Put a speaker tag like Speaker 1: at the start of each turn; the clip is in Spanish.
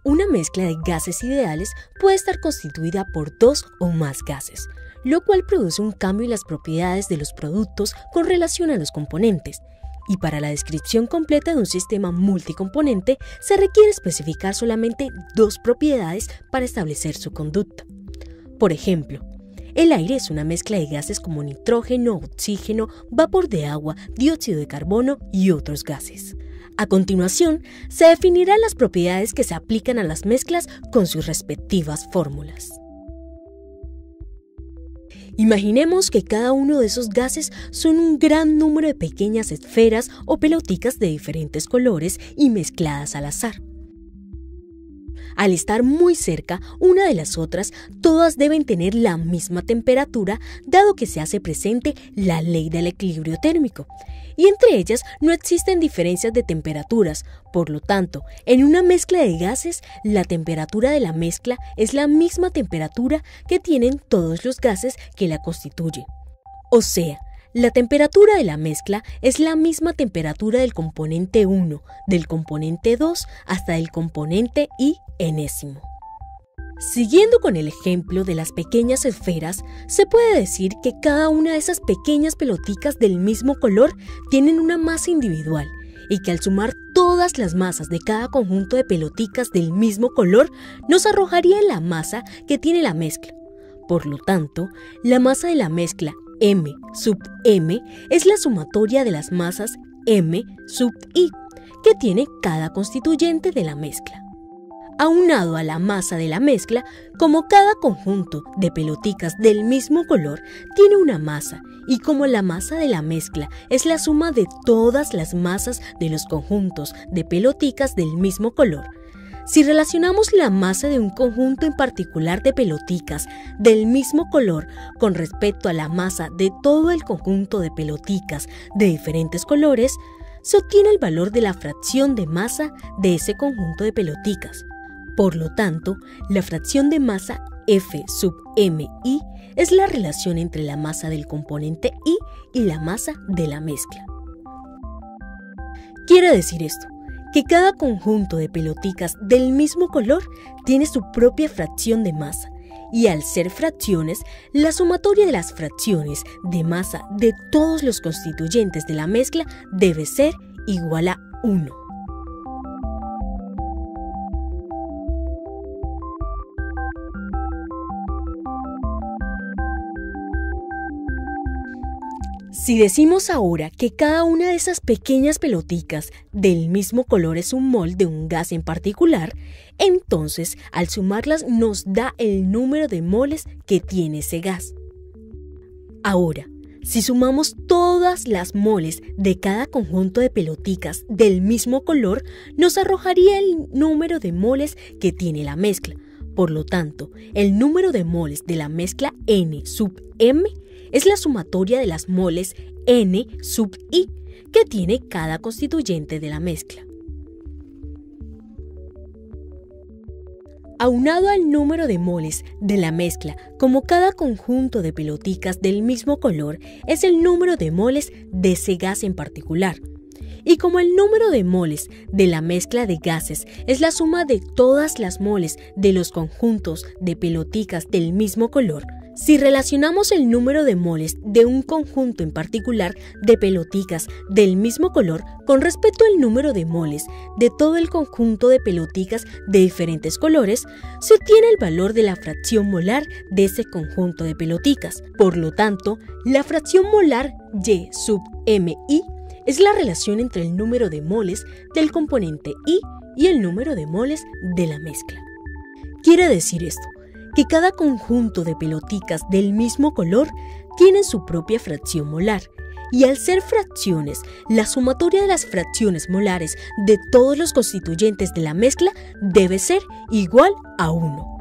Speaker 1: Una mezcla de gases ideales puede estar constituida por dos o más gases, lo cual produce un cambio en las propiedades de los productos con relación a los componentes. Y para la descripción completa de un sistema multicomponente se requiere especificar solamente dos propiedades para establecer su conducta. Por ejemplo, el aire es una mezcla de gases como nitrógeno, oxígeno, vapor de agua, dióxido de carbono y otros gases. A continuación, se definirán las propiedades que se aplican a las mezclas con sus respectivas fórmulas. Imaginemos que cada uno de esos gases son un gran número de pequeñas esferas o peloticas de diferentes colores y mezcladas al azar. Al estar muy cerca una de las otras, todas deben tener la misma temperatura, dado que se hace presente la ley del equilibrio térmico. Y entre ellas no existen diferencias de temperaturas. Por lo tanto, en una mezcla de gases, la temperatura de la mezcla es la misma temperatura que tienen todos los gases que la constituyen. O sea, la temperatura de la mezcla es la misma temperatura del componente 1, del componente 2 hasta el componente i enésimo. Siguiendo con el ejemplo de las pequeñas esferas, se puede decir que cada una de esas pequeñas peloticas del mismo color tienen una masa individual y que al sumar todas las masas de cada conjunto de peloticas del mismo color nos arrojaría la masa que tiene la mezcla. Por lo tanto, la masa de la mezcla M sub M es la sumatoria de las masas M sub I que tiene cada constituyente de la mezcla. Aunado a la masa de la mezcla, como cada conjunto de peloticas del mismo color tiene una masa y como la masa de la mezcla es la suma de todas las masas de los conjuntos de peloticas del mismo color, si relacionamos la masa de un conjunto en particular de peloticas del mismo color con respecto a la masa de todo el conjunto de peloticas de diferentes colores, se obtiene el valor de la fracción de masa de ese conjunto de peloticas. Por lo tanto, la fracción de masa F sub mi es la relación entre la masa del componente I y la masa de la mezcla. Quiere decir esto, que cada conjunto de peloticas del mismo color tiene su propia fracción de masa, y al ser fracciones, la sumatoria de las fracciones de masa de todos los constituyentes de la mezcla debe ser igual a 1. Si decimos ahora que cada una de esas pequeñas peloticas del mismo color es un mol de un gas en particular, entonces al sumarlas nos da el número de moles que tiene ese gas. Ahora, si sumamos todas las moles de cada conjunto de peloticas del mismo color, nos arrojaría el número de moles que tiene la mezcla. Por lo tanto, el número de moles de la mezcla N sub M es la sumatoria de las moles N sub I que tiene cada constituyente de la mezcla. Aunado al número de moles de la mezcla, como cada conjunto de peloticas del mismo color es el número de moles de ese gas en particular. Y como el número de moles de la mezcla de gases es la suma de todas las moles de los conjuntos de peloticas del mismo color, si relacionamos el número de moles de un conjunto en particular de peloticas del mismo color con respecto al número de moles de todo el conjunto de peloticas de diferentes colores, se obtiene el valor de la fracción molar de ese conjunto de peloticas. Por lo tanto, la fracción molar Y sub mi es la relación entre el número de moles del componente I y el número de moles de la mezcla. Quiere decir esto, que cada conjunto de peloticas del mismo color tiene su propia fracción molar, y al ser fracciones, la sumatoria de las fracciones molares de todos los constituyentes de la mezcla debe ser igual a 1.